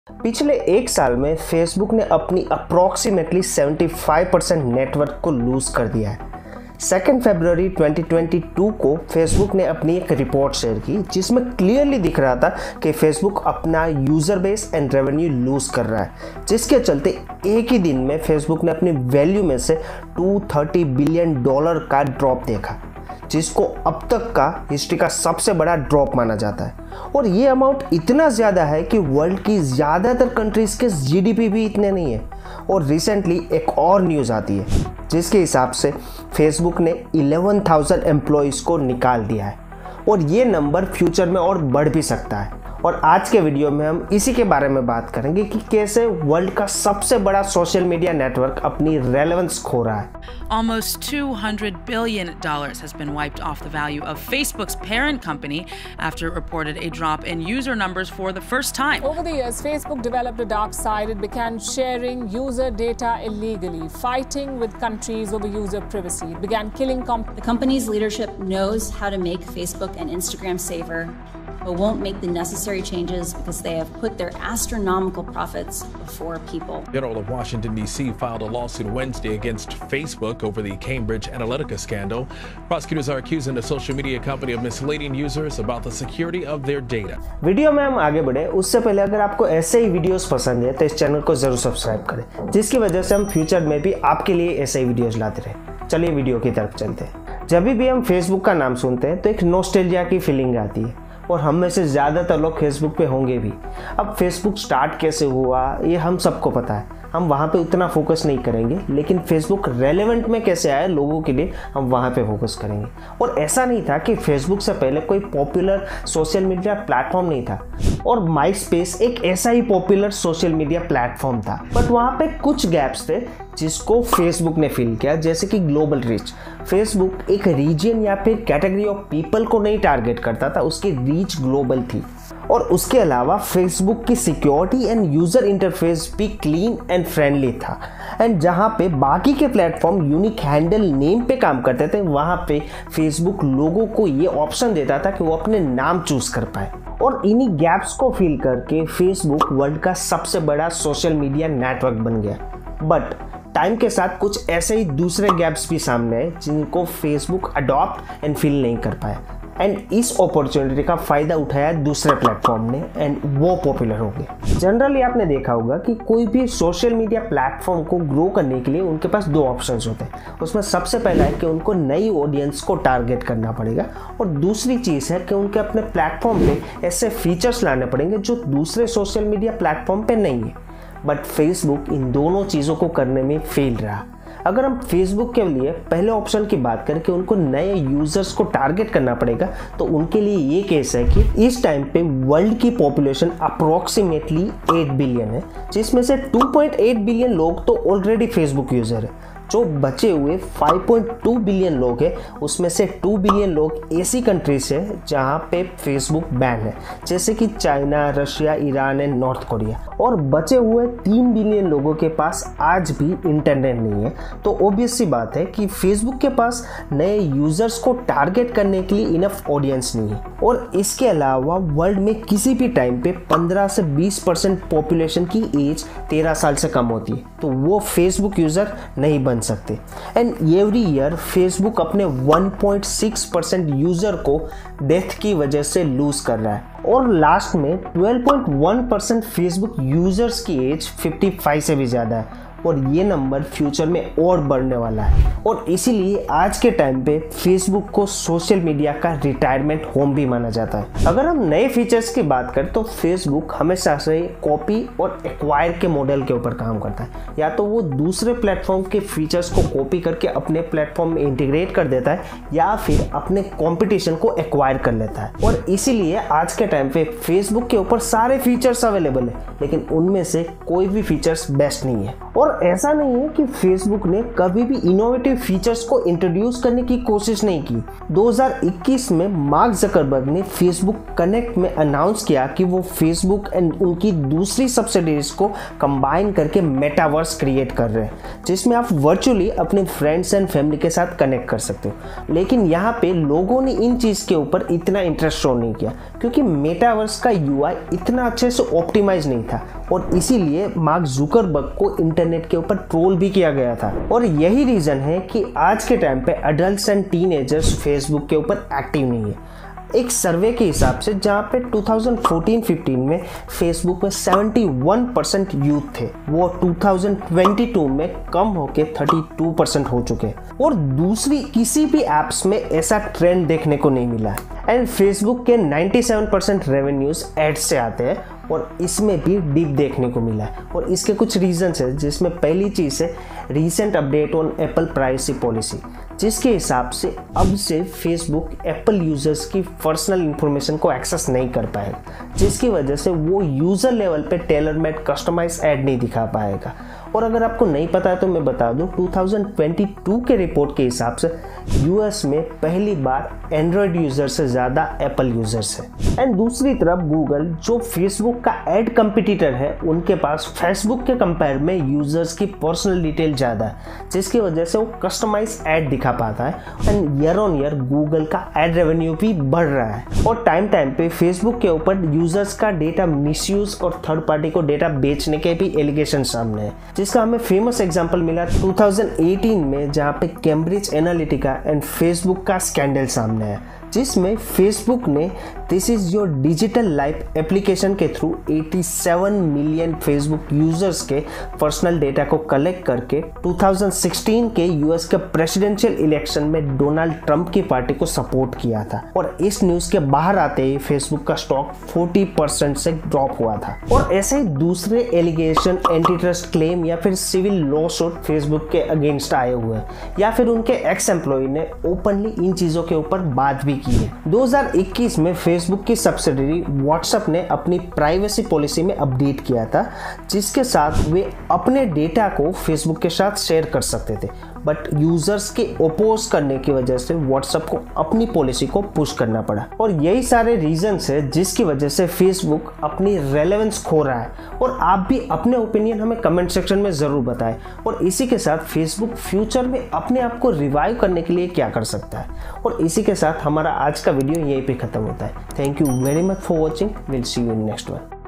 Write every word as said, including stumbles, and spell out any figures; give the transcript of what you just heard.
पिछले एक साल में फेसबुक ने अपनी अप्रॉक्सीमेटली पचहत्तर परसेंट नेटवर्क को लूज कर दिया है। सेकेंड फरवरी दो हज़ार बाईस को फेसबुक ने अपनी एक रिपोर्ट शेयर की जिसमें क्लियरली दिख रहा था कि फेसबुक अपना user base and revenue lose कर रहा है, जिसके चलते एक ही दिन में फेसबुक ने अपनी वैल्यू में से दो सौ तीस बिलियन डॉलर का ड्रॉप देखा, जिसको अब तक का हिस्ट्री का सबसे बड़ा ड्रॉप माना जाता है। और ये अमाउंट इतना ज़्यादा है कि वर्ल्ड की ज़्यादातर कंट्रीज़ के जीडीपी भी इतने नहीं है। और रिसेंटली एक और न्यूज़ आती है जिसके हिसाब से फेसबुक ने ग्यारह हज़ार एम्प्लॉयज़ को निकाल दिया है और ये नंबर फ्यूचर में और बढ़ भी सकता है। और आज के वीडियो में हम इसी के बारे में बात करेंगे कि कैसे वर्ल्ड का सबसे बड़ा सोशल मीडिया नेटवर्क अपनी रेलेवेंस खो रहा है। Almost two hundred billion dollars has been wiped off the value of Facebook's parent company after it reported a drop in user numbers for the first time. Over the years, Facebook developed a dark side. It began sharing user data illegally, fighting with countries over user privacy. It began killing comp- The company's leadership knows how to make Facebook and Instagram safer, but won't make the necessary changes because they have put their astronomical profits before people. General of Washington, D C filed a lawsuit Wednesday against Facebook over the Cambridge Analytica scandal. Prosecutors are accusing the social media company of misleading users about the security of their data. Video में हम आगे बढ़े उससे पहले अगर आपको ऐसे ही videos पसंद है तो इस चैनल को जरूर सब्सक्राइब करें, जिसकी वजह से हम फ्यूचर में भी आपके लिए ऐसे ही वीडियोस लाते रहे। चलिए वीडियो की तरफ चलते हैं। जब भी हम फेसबुक का नाम सुनते हैं तो एक नॉस्टैल्जिया की फीलिंग आती है और हम में से ज़्यादातर लोग फेसबुक पे होंगे भी। अब फेसबुक स्टार्ट कैसे हुआ ये हम सबको पता है, हम वहाँ पे उतना फोकस नहीं करेंगे, लेकिन फेसबुक रेलेवेंट में कैसे आया लोगों के लिए हम वहाँ पे फोकस करेंगे। और ऐसा नहीं था कि फेसबुक से पहले कोई पॉपुलर सोशल मीडिया प्लेटफॉर्म नहीं था और माई स्पेस एक ऐसा ही पॉपुलर सोशल मीडिया प्लेटफॉर्म था, बट वहाँ पे कुछ गैप्स थे जिसको फेसबुक ने फिल किया, जैसे कि ग्लोबल रीच। फेसबुक एक रीजन या फिर कैटेगरी ऑफ पीपल को नहीं टारगेट करता था, उसकी रीच ग्लोबल थी। और उसके अलावा फेसबुक की सिक्योरिटी एंड यूज़र इंटरफेस भी क्लीन एंड फ्रेंडली था। एंड जहाँ पे बाकी के प्लेटफॉर्म यूनिक हैंडल नेम पे काम करते थे, वहाँ पे फेसबुक लोगों को ये ऑप्शन देता था कि वो अपने नाम चूज कर पाए। और इन्हीं गैप्स को फिल करके फेसबुक वर्ल्ड का सबसे बड़ा सोशल मीडिया नेटवर्क बन गया। बट टाइम के साथ कुछ ऐसे ही दूसरे गैप्स भी सामने आए जिनको फेसबुक अडॉप्ट एंड फिल नहीं कर पाया। एंड इस अपॉर्चुनिटी का फायदा उठाया दूसरे प्लेटफॉर्म ने एंड वो पॉपुलर हो गए। जनरली आपने देखा होगा कि कोई भी सोशल मीडिया प्लेटफॉर्म को ग्रो करने के लिए उनके पास दो ऑप्शंस होते हैं। उसमें सबसे पहला है कि उनको नई ऑडियंस को टारगेट करना पड़ेगा और दूसरी चीज़ है कि उनके अपने प्लेटफॉर्म पे ऐसे फीचर्स लाने पड़ेंगे जो दूसरे सोशल मीडिया प्लेटफॉर्म पे नहीं है। बट फेसबुक इन दोनों चीज़ों को करने में फेल रहा। अगर हम फेसबुक के लिए पहले ऑप्शन की बात करें कि उनको नए यूजर्स को टारगेट करना पड़ेगा, तो उनके लिए ये केस है कि इस टाइम पे वर्ल्ड की पॉपुलेशन अप्रोक्सीमेटली आठ बिलियन है, जिसमें से दो पॉइंट आठ बिलियन लोग तो ऑलरेडी फेसबुक यूजर है। जो बचे हुए पाँच पॉइंट दो बिलियन लोग हैं उसमें से दो बिलियन लोग ऐसी कंट्रीज है जहां पे फेसबुक बैन है, जैसे कि China, Russia, Iran and North Korea. और बचे हुए तीन बिलियन लोगों के पास आज भी इंटरनेट नहीं है। तो ऑब्वियस सी बात है कि फेसबुक के पास नए यूजर्स को टारगेट करने के लिए इनफ ऑडियंस नहीं है। और इसके अलावा वर्ल्ड में किसी भी टाइम पे पंद्रह से बीस परसेंट पॉपुलेशन की एज तेरह साल से कम होती है, तो वो फेसबुक यूजर नहीं बन सकते। एंड एवरी ईयर फेसबुक अपने एक पॉइंट छह परसेंट यूजर को डेथ की वजह से लूज कर रहा है। और लास्ट में बारह पॉइंट एक परसेंट फेसबुक यूजर्स की एज पचपन से भी ज़्यादा है और ये नंबर फ्यूचर में और बढ़ने वाला है। और इसीलिए आज के टाइम पे फेसबुक को सोशल मीडिया का रिटायरमेंट होम भी माना जाता है। अगर हम नए फीचर्स की बात करें तो फेसबुक हमेशा से कॉपी और एक्वायर के मॉडल के ऊपर काम करता है। या तो वो दूसरे प्लेटफॉर्म के फीचर्स को कॉपी करके अपने प्लेटफॉर्म में इंटीग्रेट कर देता है या फिर अपने कॉम्पिटिशन को एक्वायर कर लेता है। और इसीलिए आज के टाइम पे फेसबुक के ऊपर सारे फीचर्स अवेलेबल है, लेकिन उनमें से कोई भी फीचर्स बेस्ट नहीं है। और ऐसा नहीं है कि फेसबुक ने कभी भी इनोवेटिव फीचर्स को इंट्रोड्यूस करने की कोशिश नहीं की। दो हज़ार इक्कीस में मार्क जकरबर्ग ने फेसबुक कनेक्ट में अनाउंस किया कि वो फेसबुक एंड उनकी दूसरी सब्सिडीज को कंबाइन करके मेटावर्स क्रिएट कर रहे हैं, जिसमें आप वर्चुअली अपने फ्रेंड्स एंड फैमिली के साथ कनेक्ट कर सकते हो। लेकिन यहाँ पे लोगों ने इन चीज़ के ऊपर इतना इंटरेस्ट शो नहीं किया क्योंकि मेटावर्स का यूआई इतना अच्छे से ऑप्टिमाइज नहीं था और इसीलिए मार्क जुकरबर्ग को इंटरनेट के ऊपर ट्रोल भी किया गया था। और यही रीजन है कि आज के टाइम पे अडल्ट्स एंड टीनेजर्स फेसबुक के ऊपर एक्टिव नहीं है। एक सर्वे के हिसाब से जहाँ पे दो हज़ार चौदह पंद्रह में फेसबुक में इकहत्तर परसेंट यूथ थे, वो दो हज़ार बाईस में कम होके बत्तीस परसेंट हो चुके हैं। और दूसरी किसी भी एप्स में ऐसा ट्रेंड देखने को नहीं मिला है। एंड फेसबुक के सत्तानवे परसेंट रेवेन्यूज एड्स से आते हैं और इसमें भी डिप देखने को मिला है। और इसके कुछ रीजंस है, जिसमें पहली चीज़ है recent update on Apple privacy policy, जिसके हिसाब से अब से फेसबुक एप्पल यूजर्स की पर्सनल इंफॉर्मेशन को एक्सेस नहीं कर पाएगा, जिसकी वजह से वो यूजर लेवल पे टेलर मेड कस्टमाइज ऐड नहीं दिखा पाएगा। और अगर आपको नहीं पता है तो मैं बता दूं, दो हज़ार बाईस के रिपोर्ट के हिसाब से यूएस में पहली बार एंड्रॉयड यूजर से ज़्यादा एप्पल यूजर्स है। एंड दूसरी तरफ गूगल, जो फेसबुक का एड कंपटीटर है, उनके पास फेसबुक के कंपेयर में यूजर्स की पर्सनल डिटेल ज़्यादा है, जिसकी वजह से वो कस्टमाइज ऐड दिखा पाता है। And year on year Google का एड रेवेन्यू भी बढ़ रहा है। और टाइम टाइम पे फेसबुक के ऊपर यूजर्स का डेटा मिसयूज और थर्ड पार्टी को डेटा बेचने के भी एलिगेशन सामने है, जिसका हमें फेमस एग्जांपल मिला दो हज़ार अठारह में, जहां पे कैम्ब्रिज एनालिटिका एंड फेसबुक का स्कैंडल सामने है, जिसमें फेसबुक ने this is your digital life application के थ्रू सत्तासी मिलियन फेसबुक यूजर्स के पर्सनल डेटा को कलेक्ट करके दो हज़ार सोलह के यूएस के प्रेसिडेंशियल इलेक्शन में डोनाल्ड ट्रंप की पार्टी को सपोर्ट किया था। और इस न्यूज के बाहर आते ही फेसबुक का स्टॉक चालीस परसेंट से ड्रॉप हुआ था। और ऐसे ही दूसरे एलिगेशन, एंटी ट्रस्ट क्लेम या फिर सिविल लॉ सूट फेसबुक के अगेंस्ट आए हुए हैं, या फिर उनके एक्स एम्प्लॉय ने ओपनली इन चीजों के ऊपर बात भी की है। दो हज़ार इक्कीस में फेसबुक की सब्सिडरी व्हाट्सएप ने अपनी प्राइवेसी पॉलिसी में अपडेट किया था, जिसके साथ वे अपने डेटा को फेसबुक के साथ शेयर कर सकते थे, बट यूजर्स के ओपोज करने की वजह से व्हाट्सएप को अपनी पॉलिसी को पुश करना पड़ा। और यही सारे रीजंस है जिसकी वजह से फेसबुक अपनी रेलेवेंस खो रहा है। और आप भी अपने ओपिनियन हमें कमेंट सेक्शन में ज़रूर बताएं। और इसी के साथ फेसबुक फ्यूचर में अपने आप को रिवाइव करने के लिए क्या कर सकता है। और इसी के साथ हमारा आज का वीडियो यहीं पे ख़त्म होता है। Thank you very much for watching. Will see you in next one.